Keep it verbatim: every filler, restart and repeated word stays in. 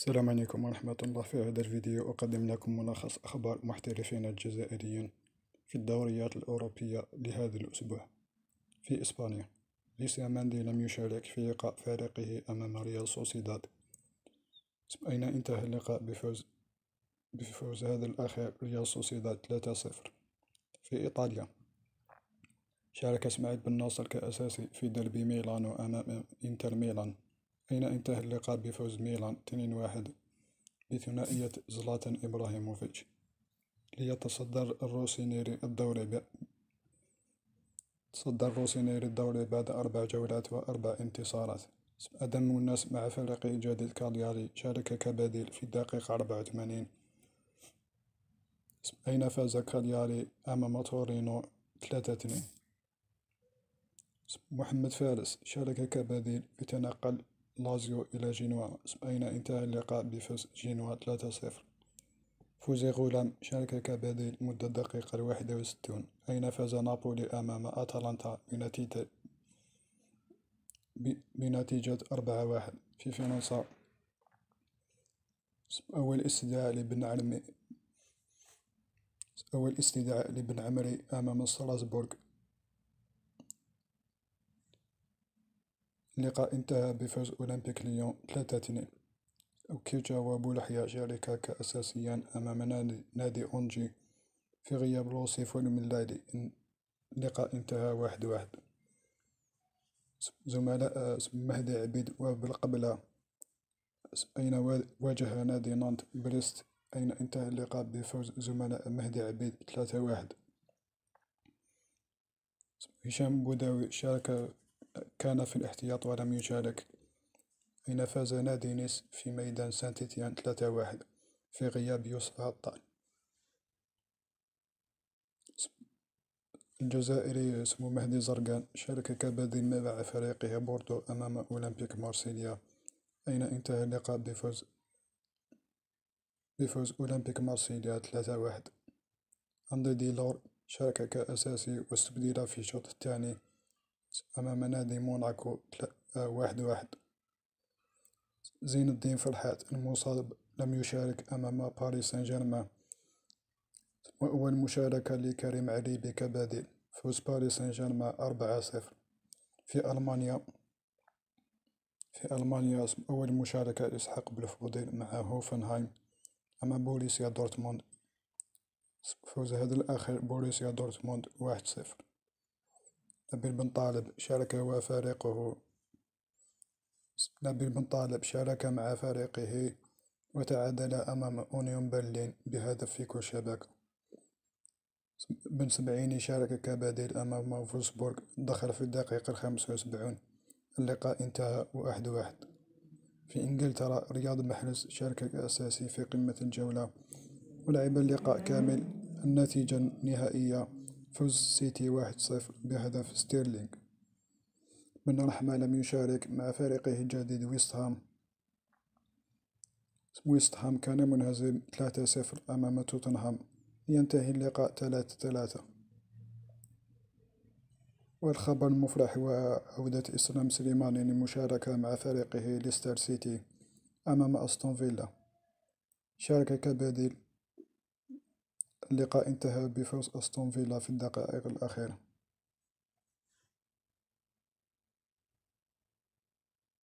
السلام عليكم ورحمة الله. في هذا الفيديو أقدم لكم ملخص أخبار محترفين الجزائريين في الدوريات الأوروبية لهذا الأسبوع. في إسبانيا، ليسيا ماندي لم يشارك في لقاء فريقه أمام ريال سوسيداد، أين انتهى اللقاء بفوز بفوز هذا الأخير ريال سوسيداد ثلاثة صفر. في إيطاليا، شارك إسماعيل بن ناصر كأساسي في ديربي ميلانو أمام إنتر ميلان، أين انتهى اللقاء بفوز ميلان اثنين واحد بثنائية زلاتان إبراهيموفيتش. ليتصدر الروسينيري الدوري ب... تصدر الروسينيري الدوري بعد أربع جولات وأربع انتصارات. أدم الناس مع فريق جديد كالياري، شارك كبديل في الدقيقة أربعة وثمانين. أين فاز كالياري أمام تورينو ثلاثة اثنين. محمد فارس شارك كبديل في تنقل لازيو إلى جينوا، أين انتهى اللقاء بفوز جينوا ثلاثة صفر. فوزي غولام شارك كبديل مدة الدقيقة الواحدة وستون، أين فاز نابولي أمام أتلانتا بنتيجة بنتيجة أربعة واحد. في فرنسا، أول استدعاء لبن عمري أول استدعاء لبن عمري أمام ستراسبورغ، اللقاء انتهى بفوز أولمبيك ليون ثلاثة اثنين. أوكيجا وبولحيا شاركا كأساسيان أمام نادي أونجي في غياب لوصيف والملادي، اللقاء انتهى واحد واحد. زملاء مهدي عبيد وبالقبلة، أين واجه نادي نانت بريست، أين انتهى اللقاء بفوز زملاء مهدي عبيد ثلاثة واحد. هشام بوداوي شارك كان في الاحتياط ولم يشارك، أين فاز نادي نيس في ميدان سانتيتيان ثلاثة واحد في غياب يوسف عطال. الجزائري اسمه مهدي زرقان شارك كبديل مع فريقه بوردو أمام أولمبيك مارسيليا، أين انتهى اللقاء بفوز بفوز أولمبيك مارسيليا ثلاثة واحد. أندري ديلور شارك كأساسي واستبدل في الشوط الثاني أمام نادي موناكو واحد واحد. زين الدين فرحات المصاب لم يشارك أمام باريس سان جيرمان، وأول مشاركة لكريم عليبي كبديل، فوز باريس سان جيرمان أربعة صفر. في ألمانيا في ألمانيا أول مشاركة لإسحاق بلفوديل مع هوفنهايم أمام بوريسيا دورتموند، فوز هذا الأخير بوريسيا دورتموند واحد صفر. نبيل بن طالب شارك وفريقه نبيل بن طالب شارك مع فريقه وتعادل أمام أونيون برلين بهدف في كل شبكة. بن سبعيني شارك كبديل أمام فولسبورغ، دخل في الدقيقة الخامسة وسبعون، اللقاء انتهى واحد واحد. في إنجلترا، رياض محرز شارك كأساسي في قمة الجولة ولعب اللقاء كامل، النتيجة النهائية فوز سيتي واحد صفر بهدف ستيرلينغ. بن رحمة لم يشارك مع فريقه الجديد ويست هام ويست هام كان منهزم ثلاثة صفر أمام توتنهام، ينتهي اللقاء ثلاثة ثلاثة. والخبر المفرح هو عودة إسلام سليماني للمشاركة مع فريقه ليستر سيتي أمام أستون فيلا، شارك كبديل، اللقاء انتهى بفوز أستون فيلا في الدقائق الأخيرة.